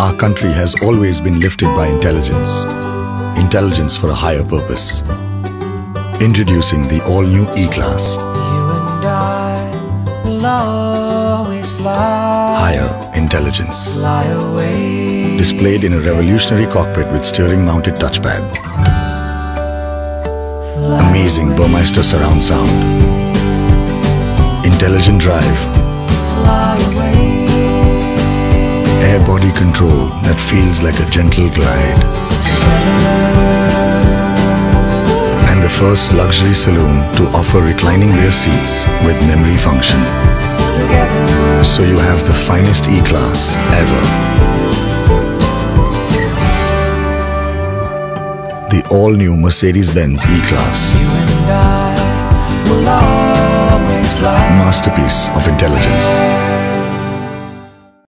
Our country has always been lifted by intelligence. Intelligence for a higher purpose. Introducing the all-new E-Class. You and I will always fly. Higher intelligence. Fly away. Displayed in a revolutionary cockpit with steering-mounted touchpad. Amazing Burmeister surround sound. Intelligent drive. Fly away. Air body control that feels like a gentle glide. And the first luxury saloon to offer reclining rear seats with memory function. So you have the finest E-Class ever. The all-new Mercedes-Benz E-Class. You and I will always fly. Masterpiece of intelligence.